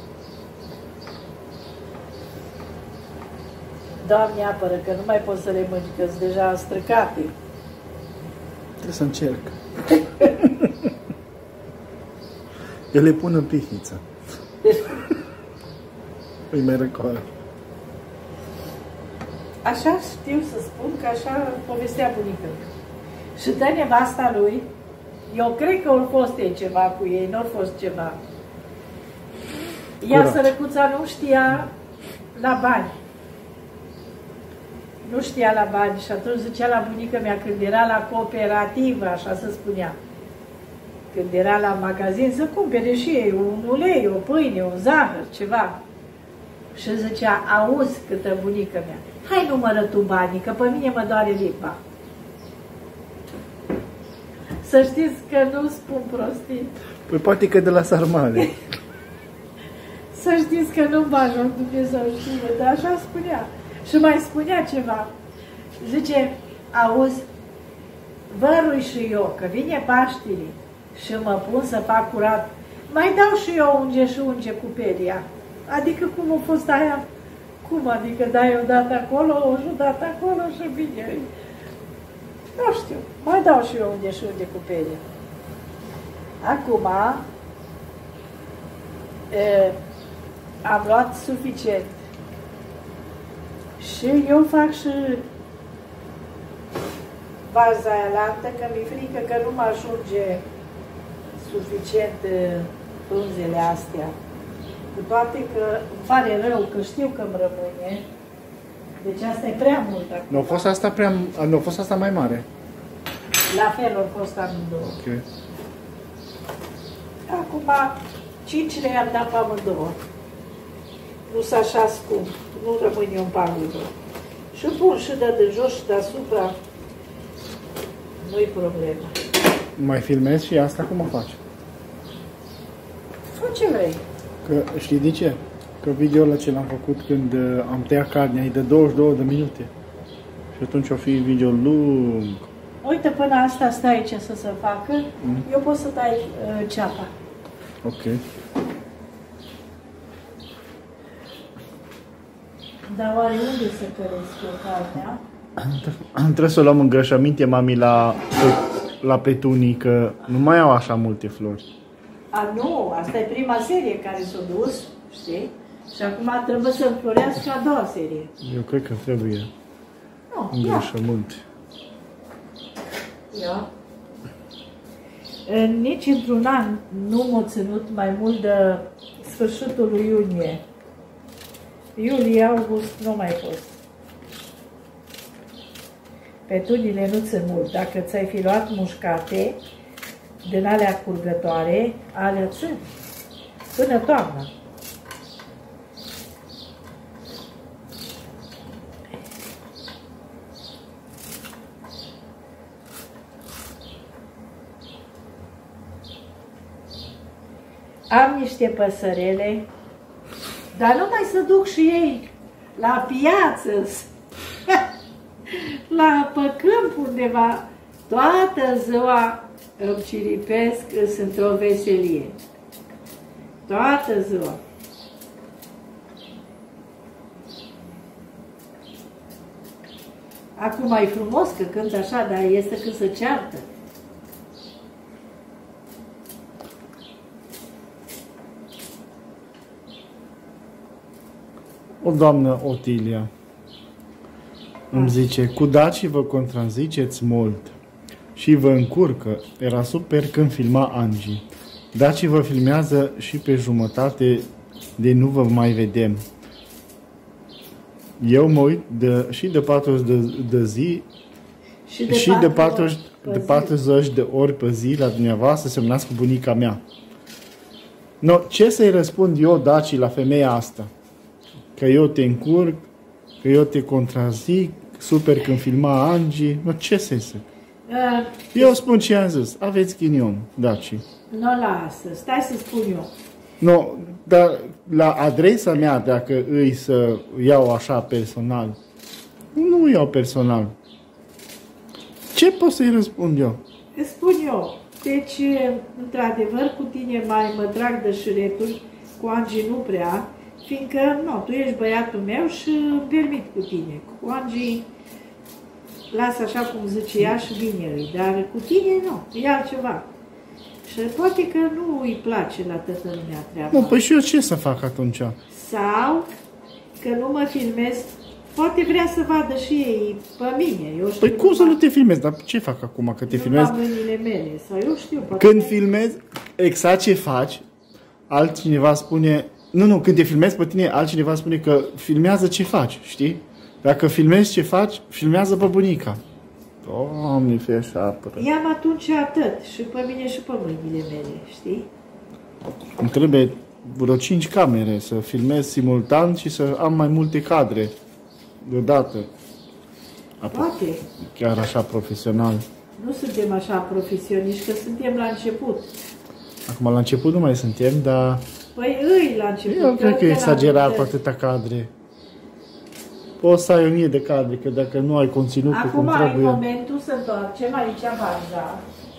Doamne apără, că nu mai pot să le mânci, că sunt deja străcate. Trebuie să încerc. Eu le pun în pihniță. Îi mai răcoară. Așa știu să spun că așa povestea bunica. Și dă nevasta lui, eu cred că au fost ei ceva cu ei, nu au fost ceva. Ea, sărăcuța, nu știa la bani. Nu știa la bani și atunci zicea la bunica mea, când era la cooperativă, așa se spunea, când era la magazin, să cumpere și ei un ulei, o pâine, un zahăr, ceva. Și zicea, auzi, câtă bunica mea, hai numără tu banii, că pe mine mă doare limba. Să știți că nu spun prostii. Păi poate că de la sarmale. Să știți că nu bagi în Dumnezeu știe, dar așa spunea. Și mai spunea ceva. Zice, auzi, vărui și eu, că vine Paștile și mă pun să fac curat, mai dau și eu unge și unge cu pelia. Adică cum a fost aia? Cum adică dai odată acolo, o odată acolo și vine. Nu știu, mai dau și eu unge și unge cu pelia. Acum, e, am luat suficient. Și eu fac și baza aia lantă, că mi-e frică că nu mă ajunge suficient frunzele astea. Cu toate că îmi pare rău, că știu că îmi rămâne. Deci asta e prea mult acum. Nu a fost asta prea, nu a fost asta mai mare? La fel au fost amândouă. Ok. Acum, cinci le-am dat pe amândouă. Nu s așa scump, nu rămâne un pagubă. Și pun și de, de jos și deasupra, nu-i problemă. Mai filmezi și asta cum o faci? Fă ce vrei. Că știi de ce? Că videoul ăla ce l-am făcut când uh, am tăiat carnea e de douăzeci și două de minute. Și atunci o fi video lung. Uite, până asta stai ce să se facă, mm. eu pot să dai uh, ceapa. Ok. Dar oare unde să căresc eu carnea? Trebuie să o luăm îngrășăminte, mami, la, la petunii, că nu mai au așa multe flori. A, nu, asta e prima serie care s-a dus, știi? Și acum trebuie să înflorească a doua serie. Eu cred că trebuie nu, îngrășământ. Ia. Ia. Nici într-un an nu m-a ținut mai mult de sfârșitul lui iunie. Iulie, august nu mai fost. Petunile nu țin mult. Dacă ți-ai fi luat mușcate din alea curgătoare, alea țin. Până toamna. Am niște păsărele, dar nu mai să duc și ei la piață, la pe câmp undeva. Toată ziua îmi ciripesc, sunt într-o veselie. Toată ziua. Acum e frumos că cânt așa, dar este când se ceartă. O doamnă Otilia îmi zice, cu dacii vă contraziceți mult și vă încurcă. Era super când filma Angie. Dacii vă filmează și pe jumătate de nu vă mai vedem. Eu mă uit de, și de patruzeci de, de zi Și de, și de patruzeci de, patruzeci de ori pe zi la dumneavoastră să semnați cu bunica mea. No, ce să-i răspund eu, Daci, la femeia asta? Că eu te încurc, că eu te contrazic, super când filma Angie, no, ce să-i zic? Uh, Eu spun ce am zis, aveți ghinion, Daci. Nu lasă, stai să spun eu. No, dar la adresa mea, dacă îi să iau așa personal, nu iau personal. Ce pot să-i răspund eu? Îți spun eu. Deci, într-adevăr, cu tine mai mă trag de șireturi, cu Angie nu prea, fiindcă, nu, tu ești băiatul meu și îmi permit cu tine. Cu Angie, lasă așa cum zice ea și vine îi, dar cu tine nu, e altceva. Și poate că nu îi place la toată lumea treaba. Nu, păi și eu ce să fac atunci? Sau că nu mă filmez, poate vrea să vadă și ei pe mine. Eu știu, Păi cum să nu te filmezi? Dar ce fac acum? Că te filmez? Nu mâinile mele, sau eu știu. Poate Când filmezi, exact ce faci, altcineva spune... Nu, nu, când te filmezi pe tine, altcineva spune că filmează ce faci, știi? Dacă filmezi ce faci, filmează pe bunica. Doamne, fie așa apără. I-am atunci atât, și pe mine și pe mâinile mele, știi? Îmi trebuie vreo cinci camere să filmez simultan și să am mai multe cadre deodată. Poate. Chiar așa profesional. Nu suntem așa profesioniști, că suntem la început. Acum la început nu mai suntem, dar Păi îi la început. eu cred că e la exagerat cu început. atâta cadre. Poți să ai o mie de cadre, că dacă nu ai conținutul Acum cum ai trebuie... momentul să întoarcem aici baza.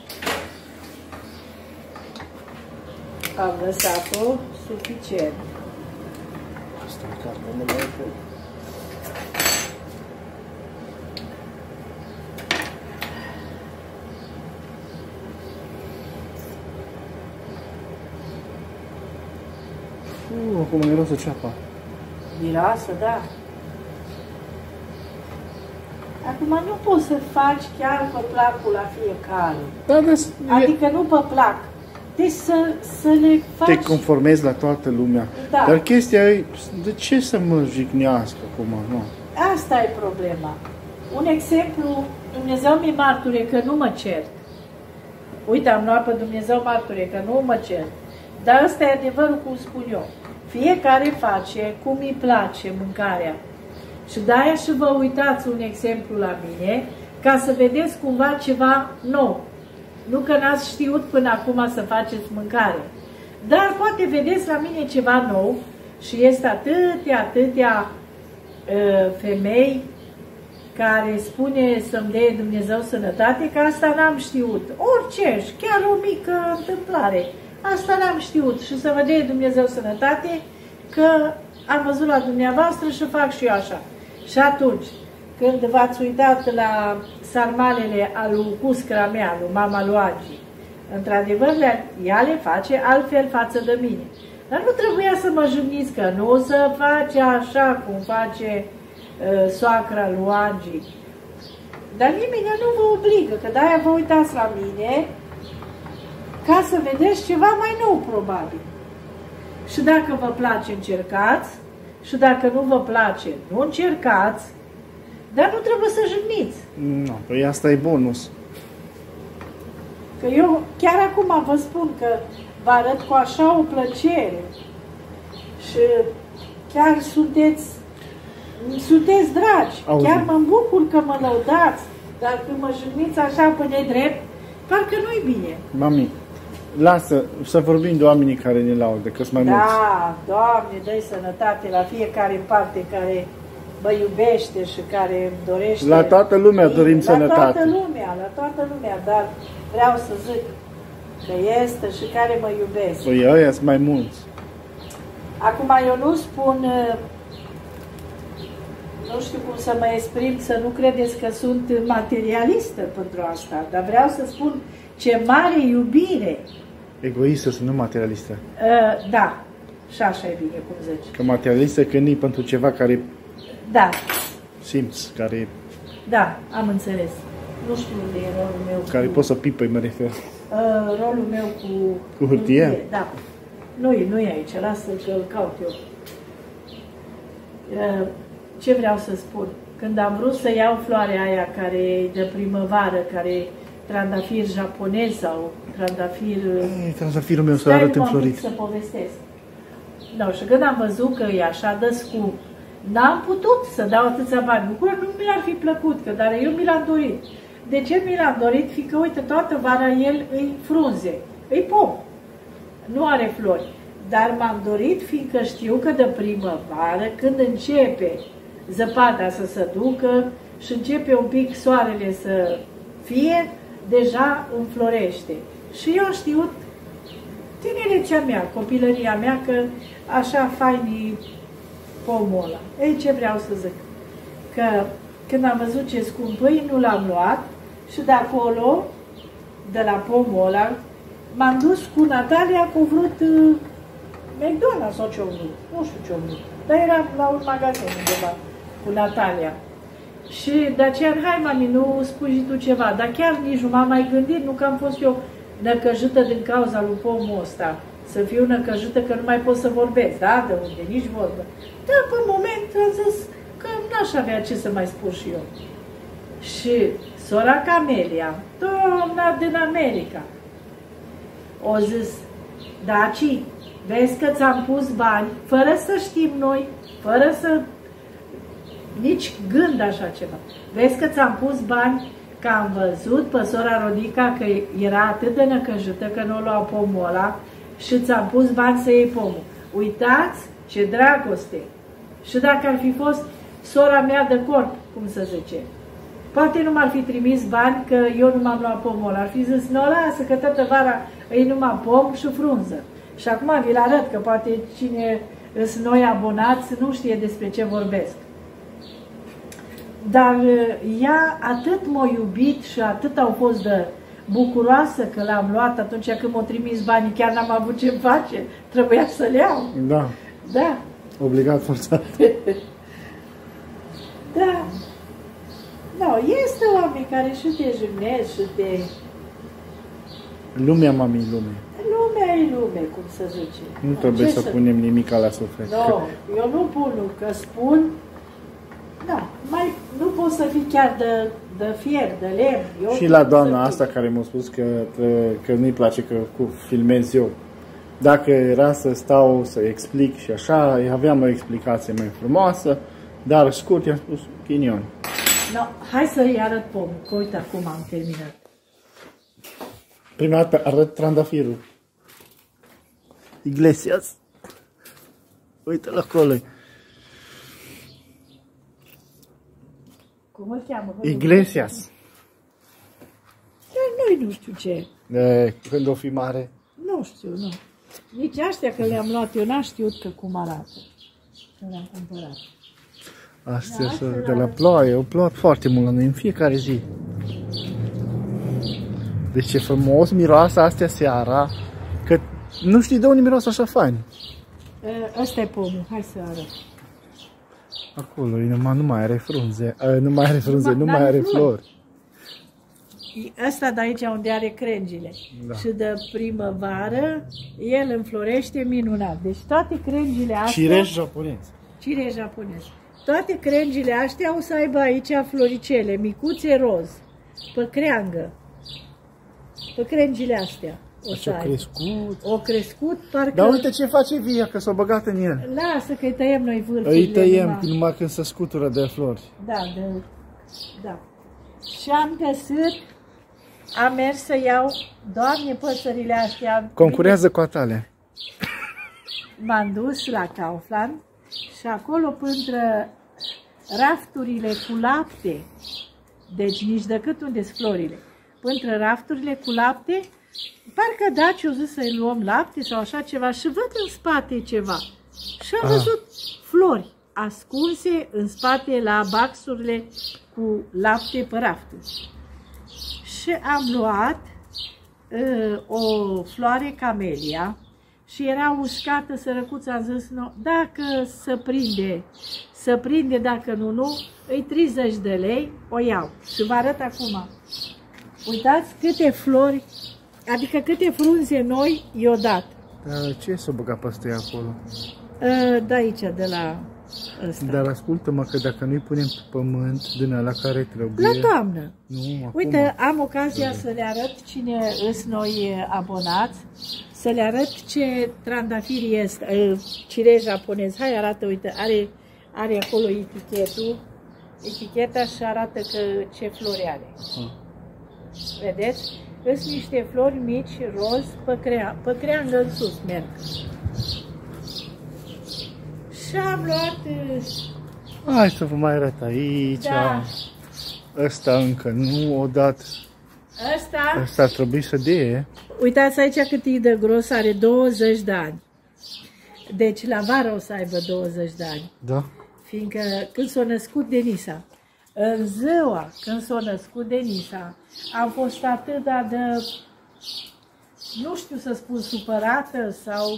Am lăsat-o suficient. Asta e cartea, nu mai e. Uh, acum mirosă ceapa. Miroasă, da. Acum nu poți să faci chiar pe placul la fiecare. Da, da, Adică nu pe plac. Deci să, să le faci... te conformezi la toată lumea. Da. Dar chestia e, de ce să mă jignească acum, nu? Asta e problema. Un exemplu, Dumnezeu mi marture că nu mă cert. Uite, am luat pe Dumnezeu marture că nu mă cert. Dar ăsta e adevărul cum spun eu. Fiecare face cum îi place mâncarea. Și de-aia și vă uitați un exemplu la mine, ca să vedeți cumva ceva nou. Nu că n-ați știut până acum să faceți mâncare. Dar poate vedeți la mine ceva nou și este atâtea, atâtea uh, femei care spune să-mi dea Dumnezeu sănătate, că asta n-am știut. Orice, și chiar o mică întâmplare. Asta n-am știut și să vă dea Dumnezeu sănătate, că am văzut la dumneavoastră și fac și eu așa. Și atunci, când v-ați uitat la sarmalele al lui Cuscra mea, lui mama lui Agi, într-adevăr, ea le face altfel față de mine. Dar nu trebuia să mă jigniți că nu o să face așa cum face uh, soacra lui Agi. Dar nimeni nu vă obligă, că de-aia vă uitați la mine, ca să vedeți ceva mai nou, probabil. Și dacă vă place, încercați, și dacă nu vă place, nu încercați, dar nu trebuie să jigniți. Nu, păi asta e bonus. Că eu chiar acum vă spun că vă arăt cu așa o plăcere și chiar sunteți, sunteți dragi. Auzi. Chiar mă bucur că mă lăudați, dar când mă jigniți așa pe nedrept, parcă nu-i bine. Mami, lasă să vorbim de oamenii care ne laudă, că sunt mai mulți. Da, Doamne, dă-i sănătate la fiecare în parte care mă iubește și care îmi dorește. La toată lumea dorim la sănătate. La toată lumea, la toată lumea, dar vreau să zic că este și care mă iubesc. Păi ăia sunt mai mulți. Acum eu nu spun, nu știu cum să mă exprim, să nu credeți că sunt materialistă pentru asta, dar vreau să spun ce mare iubire. Egoistă, să nu materialistă. Uh, da, și așa e bine, cum zici. Că materialistă când e pentru ceva care Da, simți, care, da, am înțeles. Nu știu unde e rolul meu. care cu, poți să pipăi, mă refer. uh, rolul meu cu... Cu hârtie? Da. Nu e, nu e aici, lasă că îl caut eu. Uh, ce vreau să spun? Când am vrut să iau floarea aia care e de primăvară, care e trandafir japonez sau trandafir... E, trandafirul meu să arăt înflorit. Să povestesc. No, și când am văzut că e așa de scump, n-am putut să dau atâția bani. Bucură, nu mi ar fi plăcut, că, dar eu mi l-am dorit. De ce mi l-am dorit? Fiindcă, uite, toată vara el îi frunze, îi pom. Nu are flori. Dar m-am dorit, fiindcă știu că de primăvară, când începe zăpada să se ducă și începe un pic soarele să fie, deja înflorește. Și eu am știut tinerețea mea, copilăria mea, că așa faini pomul ăla. Ei, ce vreau să zic? Că când am văzut ce scump îi, nu l-am luat și de acolo, de la pomul ăla, m-am dus cu Natalia cu vrut uh, McDonald's sau ce-o vrut, nu știu ce-o vrut, dar era la un magazin undeva cu Natalia. Și de aceea, hai mami, nu spui și tu ceva, dar chiar nici nu m-am mai gândit, nu că am fost eu năcăjită din cauza lui pomul ăsta, să fiu năcăjită că nu mai pot să vorbesc, da? De unde, nici vorbă. Dar pe moment am zis că n-aș avea ce să mai spun și eu. Și sora Camelia, doamna din America, o zis, Daci, vezi că ți-am pus bani, fără să știm noi, fără să nici gând așa ceva. Vezi că ți-am pus bani, că am văzut pe sora Rodica că era atât de năcăjită că nu o lua pomul ăla și ți-am pus bani să iei pomul. Uitați ce dragoste! Și dacă ar fi fost sora mea de corp, cum să zice, poate nu m-ar fi trimis bani că eu nu m-am luat pomul ăla. Ar fi zis, nu, lasă că toată vara îi numai pom și frunză. Și acum vi-l arăt, că poate cine sunt noi abonați nu știe despre ce vorbesc. Dar ea atât m-a iubit și atât au fost de bucuroasă că l-am luat atunci când m-a trimis banii, chiar n-am avut ce face, trebuia să le iau. Da. Da. Obligat forțat. Da. No, este oameni care și te jignesc și te... Lumea, mami, lume. Lumea e lume, cum să zice. Nu trebuie ce să, să punem nimic la suflet. Nu, no, eu nu pun, că spun... Da, mai nu poți să fii chiar de, de fier, de lemn. Eu și la doamna asta care mi-a spus că, că nu-i place că cu filmez eu. Dacă era să stau să explic și așa, aveam o explicație mai frumoasă, dar scurt i-am spus ghinion. No, hai să-i arăt pomul, că uite acum am terminat. Prima dată arăt trandafirul. Iglesias. Uite-l acolo. Cum îl cheamă? Iglesias. Dar noi nu știu ce. De, când o fi mare? Nu știu, nu. Nici astea că le-am luat, eu n-am știut că cum arată. Că le-am cumpărat. Astea da, sunt de la ploaie, au plouat foarte mult la noi în fiecare zi. Deci ce frumos miroase astea seara, că nu știi de unde miroase așa fain. Ăsta e pomul, hai să arăt. Acolo, numai, nu mai are frunze, nu mai are frunze, nu, nu mai are flori. flori. Ăsta de aici unde are crengile. Da. Și de primăvară el înflorește minunat. Deci toate crengile astea... Cireș japonez. Cireș japonez. Toate crengile astea o să aibă aici floricele, micuțe roz, pe creangă. Pe crengile astea. O să aibă. crescut. O crescut, parcă... Dar uite ce face Via, că s-a băgat în el. Lasă că îi tăiem noi vârfurile. Îi tăiem numai, numai când se scutură de flori. Da, de... da. Și am găsit, am mers să iau, Doamne, păsările astea. Concurează cu atale. M-am dus la Kaufland și acolo pântre rafturile cu lapte, deci nici decât unde-s florile, pântre rafturile cu lapte, parcă Daci o zis să-i luăm lapte sau așa ceva și văd în spate ceva. Și am văzut flori ascunse în spate la baxurile cu lapte pe rafturi. Și am luat uh, o floare camelia și era uscată, sărăcuța, am zis, no, dacă se prinde, se prinde, dacă nu, nu, îi treizeci de lei, o iau. Și vă arăt acum. Uitați câte flori, adică câte frunze noi i-o dat. Dar ce s-o băgat pe ăsta acolo? De aici, de la Ăsta. Dar ascultă-mă că dacă nu-i punem pe pământ din ăla care trebuie... La toamnă. Nu, acum. Uite, am ocazia să le arăt cine îs noi abonați, să le arăt ce trandafiri este, cireș japonez. Hai, arată, uite, are, are acolo etichetul, eticheta și arată că ce flori are. Ah. Vedeți? Sunt niște flori mici, roz, păcrea, păcreangă în sus, merg. Și am luat... Hai să vă mai arăt aici. Da. Ăsta încă nu o dat. Ăsta, Ăsta ar trebui să dea. uitați aici cât e de gros, are douăzeci de ani. Deci la vară o să aibă douăzeci de ani. Da. Fiindcă când s-a născut Denisa, în ziua când s-a născut Denisa, am fost atât de, nu știu să spun, supărată sau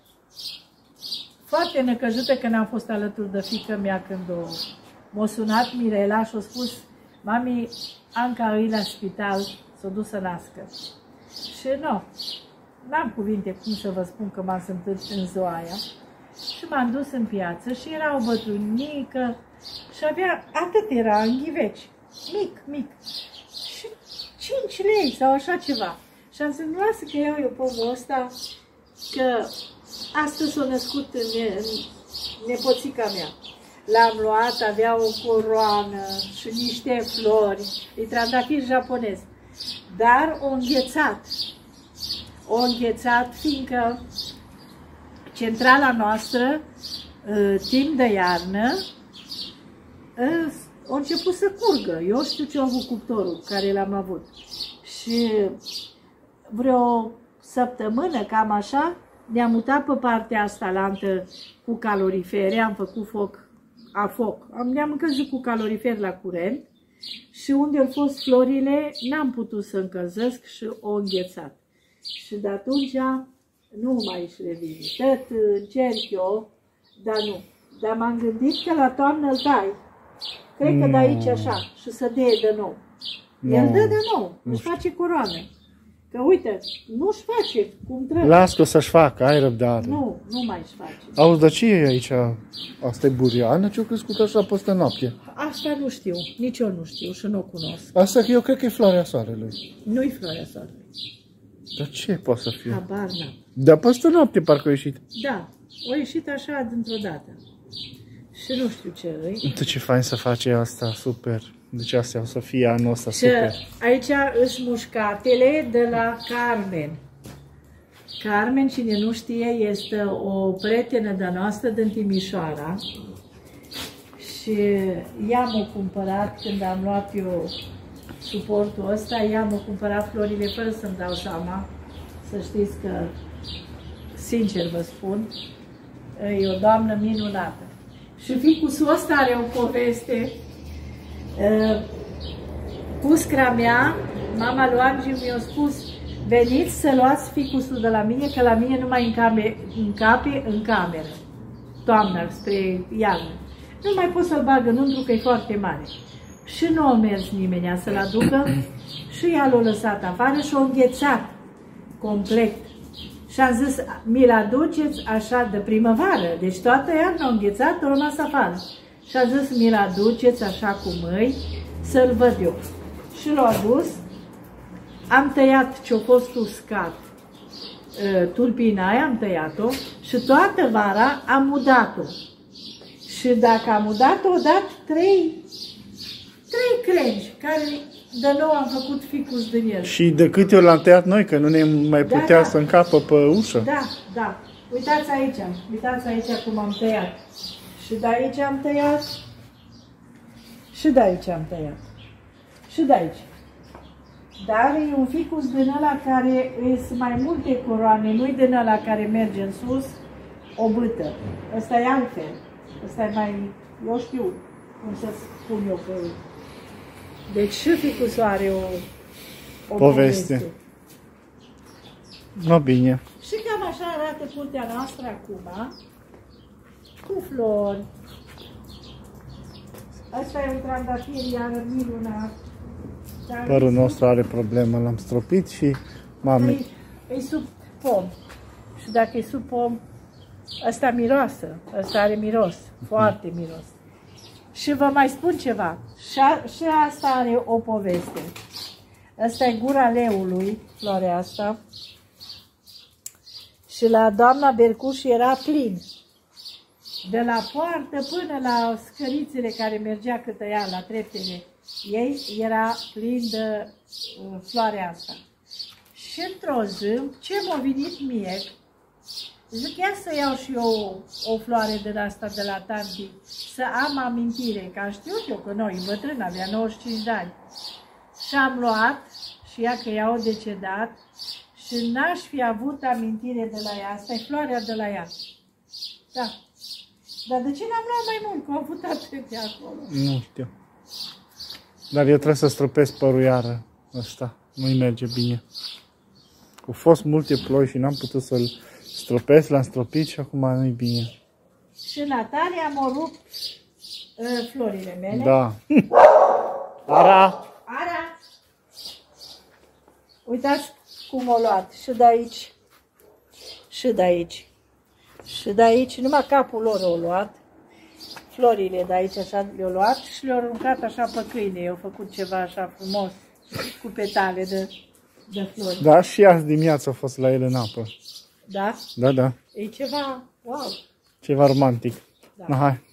foarte necăjită când am fost alături de fiica mea când o, m-a sunat Mirela și a spus: mami, Anca e la spital, s-a dus să nască. Și nu, n-am cuvinte cum să vă spun că m-am simțit în ziua aia. Și m-am dus în piață și era o bătrânică și avea, atât era, în ghiveci, mic, mic. Și cinci lei sau așa ceva. Și am zis: nu lasă că iau eu pomul ăsta, că astăzi s-a născut în, în nepoțica mea. L-am luat, avea o coroană și niște flori, e trandafir japonez. Dar o înghețat. O înghețat, fiindcă centrala noastră, timp de iarnă, a început să curgă. Eu știu ce a avut cuptorul care l-am avut. Și vreo săptămână, cam așa, ne-am mutat pe partea asta lantă cu calorifere, am făcut foc, a foc. Ne-am încălzit cu calorifer la curent și unde au fost florile, n-am putut să încălzesc și o înghețat. Și de atunci nu mai își revine. Tot încerc eu, dar nu. Dar m-am gândit că la toamnă îl tai. Cred că de aici așa și să dea de nou. No. El dă de nou, își face coroană. Că uite, nu-și face cum trebuie. Las-o să-și facă, ai răbdare. Nu, nu mai își face. Auzi, dar ce e aici? Asta e buriană? Ce-o crescut așa peste noapte? Asta nu știu, nici eu nu știu și nu o cunosc. Asta că eu cred că e floarea soarelui. Nu-i floarea soarelui. Dar ce poate să fie? Habar n-am. Dar peste noapte parcă a ieșit. Da, a ieșit așa dintr-o dată. Și nu știu ce îi. Uite ce fain să face asta, super. Deci astea o să fie anul ăsta, Și super. aici îs mușcatele de la Carmen. Carmen, cine nu știe, este o prietenă de-a noastră din Timișoara. Și ea m-a cumpărat, când am luat eu suportul ăsta, ea m-a cumpărat florile fără să-mi dau seama. Să știți că, sincer vă spun, e o doamnă minunată. Și ficusul ăsta are o poveste. Puscra mea, mama lui Angiu, mi-a spus: veniți să luați ficusul de la mine, că la mine nu mai încape, încape în cameră. Toamna, spre iarnă. Nu mai pot să-l bag înăuntru, că e foarte mare. Și nu a mers nimeni să-l aducă și ea l-a lăsat afară și a înghețat complet. Și am zis: mi-l aduceți așa de primăvară, deci toată iarna a înghețat, a rămas afară. Și am zis: mi-l aduceți așa cu mâini, să-l văd eu. Și l-a adus, am tăiat ce-a fost uscat, tulpina aia, am tăiat-o și toată vara am udat-o. Și dacă am udat-o, o dat trei, trei crengi, care de nou am făcut ficus din el. Și de câte ori l-am tăiat noi, că nu ne mai putea da, da. să încapă pe ușă. Da, da. Uitați aici, uitați aici cum am tăiat. Și de aici am tăiat. Și de aici am tăiat. Și de aici. Dar e un ficus din ăla care sunt mai multe coroane, nu-i din ăla care merge în sus, o bâtă. Ăsta e altfel. Ăsta e mai, eu știu cum să spun eu că... Deci și ficusul are o, o poveste. poveste. No, bine. Și cam așa arată curtea noastră acum, cu flori. Asta e un trandafir, iar minunat. Părul nostru are problemă, l-am stropit și mami... E, e sub pom. Și dacă e sub pom, Ăsta miroasă, ăsta are miros, foarte miros. Și vă mai spun ceva, și, a, și asta are o poveste. Asta e gura leului, floarea asta. Și la doamna Bercuș era plin. De la poartă până la scărițele care mergea câtă ea la treptele ei, era plin de uh, floarea asta. Și într-o zi, ce m-a venit mie, zic, ia să iau și eu o, o floare de asta de la tanti, să am amintire, că am știut eu că noi, bătrân, avea nouăzeci și cinci de ani. Și am luat, și ea că i-au decedat, și n-aș fi avut amintire de la ea, asta e floarea de la ea. Da. Dar de ce n-am luat mai mult, că au avut atâtea acolo? Nu știu. Dar eu trebuie să stropesc părul iară ăsta, nu-i merge bine. Au fost multe ploi și n-am putut să-l stropesc, l-am stropit și acum nu-i bine. Și Natalia m-a rupt uh, florile mele. Da. Ara! Ara! Uitați cum o luat. Și de aici. Și de aici. Și de aici, numai capul lor o luat. Florile de aici așa le-au luat și le-au aruncat așa pe câine. I-au făcut ceva așa frumos cu petale de, de flori. Da, și azi dimineața a fost la el în apă. Da? Da, da. E ceva, wow! Ceva romantic. Da. Na, hai.